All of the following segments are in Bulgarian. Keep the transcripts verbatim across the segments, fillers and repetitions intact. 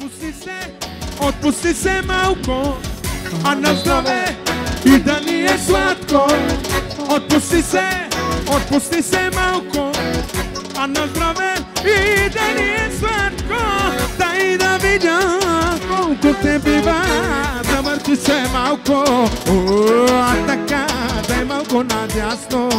Отпусти се, отпусти се малко, а на здраве и да ни е сладко. Отпусти се, отпусти се малко, а на здраве и да ни е сладко. Дай да видя колко те бива, завърти се малко, а така, дай малко надясно.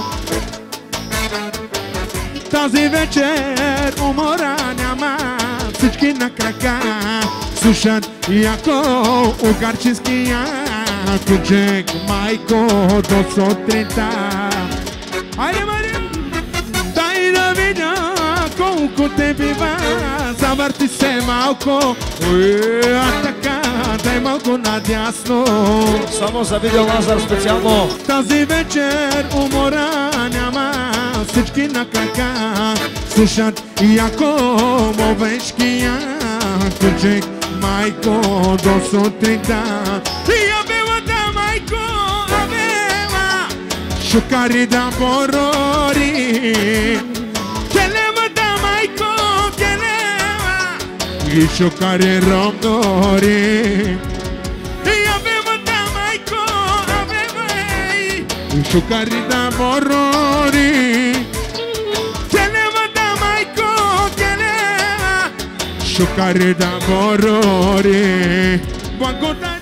Тази вечер умора няма, всички на крака слушат яко угарчинския кучек майко до сутринта. Айде, Мария! Дай да видя колко те бива, завърти се малко, а така, дай малко надясно. Само за Видео Лазар специално. Тази вечер умора няма, всички на крака слушат яко мовешкия кучек майко до сутринта. Я белата майко, а бела шукари да борори. Келемата майко, келема и шукари ромдори. Я белата майко, а бела и шукари да борори. Шукари да борори. Благодаря.